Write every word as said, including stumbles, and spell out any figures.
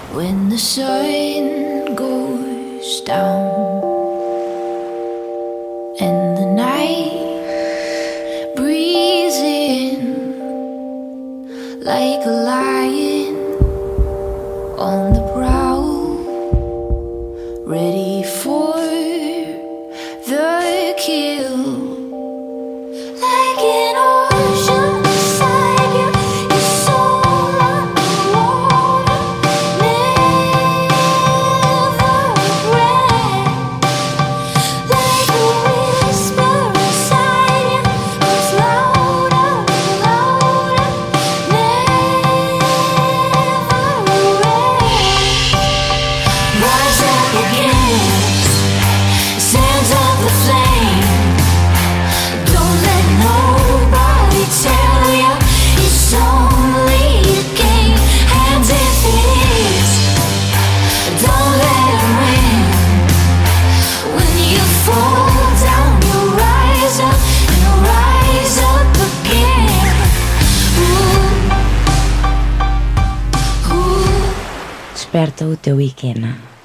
When the sun goes down and the night breathes in like a lion on the prowl, ready for the kill. Like an ocean beside you, your soul underwater, never break. Like a whisper inside you, goes louder and louder, never break. Rise up again, sands of the flame. Don't let nobody tell you it's only a game. Hands in fist, don't let them win. When you fall down, you rise up and rise up again. Ooh, ooh. Desperta o teu Ikena.